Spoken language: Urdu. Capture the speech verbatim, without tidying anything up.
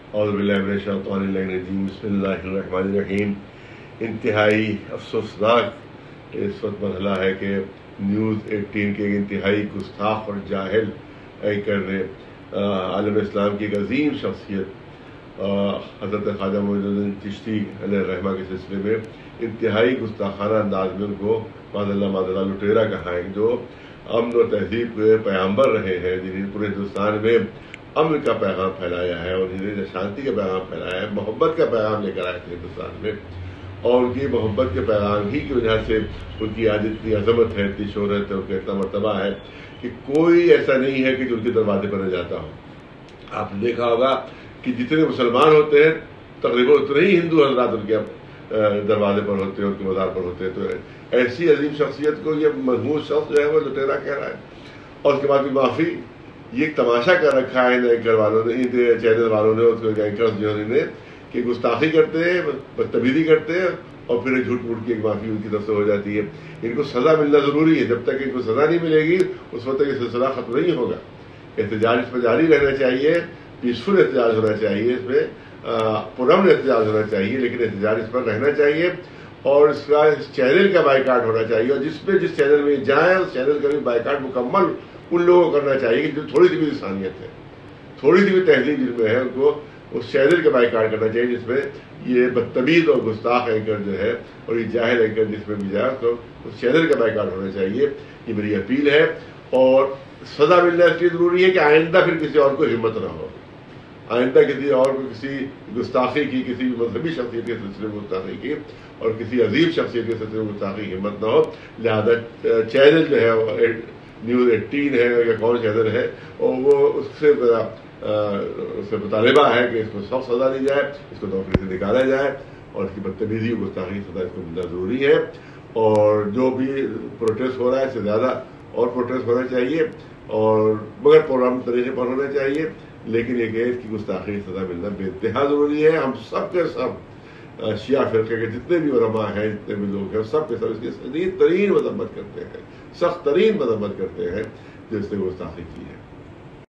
اعوذ باللہ من الشیطان الرجیم بسم اللہ الرحمن الرحیم۔ انتہائی افسوسناک اس وقت مسئلہ ہے کہ نیوز ایٹین کے ایک انتہائی گستاخ اور جاہل اینکر نے عالم اسلام کی ایک عظیم شخصیت حضرت خواجہ معین الدین چشتی علیہ الرحمہ کے سلسلے میں انتہائی گستاخانہ انداز میں ان کو معاذ اللہ معاذ اللہ لٹیرا کہا ہے، جو امن و تہذیب کے پیغمبر رہے ہیں، جنہیں پورے ہندوستان میں امن کا پیغام پھیلایا ہے اور جنہیں شانتی کا پیغام پھیلایا ہے، محبت کا پیغام لے کر آئے تھے ہندوستان میں، اور ان کی محبت کے پیغام ہی کی وجہ سے ان کی آج اتنی عظمت ہے، اتنی شہرت ہے، ان کا اتنا مرتبہ ہے کہ کوئی ایسا نہیں ہے کہ جو ان کے دروازے پر نہ جاتا ہو۔ آپ نے دیکھا ہوگا کہ جتنے مسلمان ہوتے ہیں تقریباً اتنے ہی ہندو حضرات ان کے دروازے پر ہوتے ہیں، ان کے مزار پر ہوتے ہیں۔ تو ایسی عظیم شخصیت کو یہ مضمون شخص جو ہے وہ لٹیرا کہہ رہا ہے، اور اس کے بعد بھی معافی یہ ایک تماشا کر رکھا ہے ان اینکر والوں نے، ان چینل والوں نے، اس اینکرز جو نے کہ گستاخی کرتے ہیں، بدتمیزی کرتے ہیں، اور پھر جھوٹ موٹ کی ایک معافی ان کی طرف سے ہو جاتی ہے۔ ان کو سزا ملنا ضروری ہے، جب تک ان کو سزا نہیں ملے گی اس وقت تک یہ سلسلہ ختم نہیں ہوگا۔ احتجاج اس پہ جاری رہنا چاہیے، پیسفل احتجاج ہونا چاہیے، اس میں پرامن احتجاج ہونا چاہیے، لیکن احتجاج اس پر رہنا چاہیے، اور اس کا اس چینل کا بائیکاٹ ہونا چاہیے، اور جس پہ جس چینل میں جائیں اس چینل کا بھی بائیکاٹ مکمل ان لوگوں کو کرنا چاہیے کہ جو تھوڑی سی بھی انسانیت ہے، تھوڑی سی بھی تہذیب جن میں ہے، ان کو اس چینل کا بائیکاٹ کرنا چاہیے جس میں یہ بدتمیز اور گستاخ اینکر جو ہے اور یہ جاہل اینکر جس میں بھی جائے تو اس چینل کا بائیکاٹ ہونا چاہیے۔ یہ میری اپیل ہے، اور سزا ملنا اس لیے ضروری ہے کہ آئندہ پھر کسی اور کو ہمت نہ ہو، آئندہ کسی اور کو کسی گستاخی کی، کسی مذہبی شخصیت کے سلسلے میں گستاخی کی اور کسی عظیم شخصیت کے سلسلے میں گستاخی کی ہمت نہ ہو۔ لہذا چینل جو ہے نیوز ایٹین ہے یا کون چینل ہے، اور وہ اس سے اس سے مطالبہ ہے کہ اس کو سخت سزا دی جائے، اس کو نوکری سے نکالا جائے، اور اس کی بدتمیزی اور گستاخی سزا اس کو ملنا ضروری ہے۔ اور جو بھی پروٹیسٹ ہو رہا ہے اس سے زیادہ اور پروٹیسٹ ہونا چاہیے، اور مگر پروگرام طریقے پر ہونا چاہیے، لیکن یہ کہ اس کی گستاخی سزا ملنا بے انتہا ضروری ہے۔ ہم سب کے سب شیعہ فرقے کے جتنے بھی علماء ہیں، جتنے بھی لوگ ہیں، سب کے سب اس کی شدید ترین مذمت کرتے ہیں، سخت ترین مذمت کرتے ہیں جو اس نے گستاخی کی ہے۔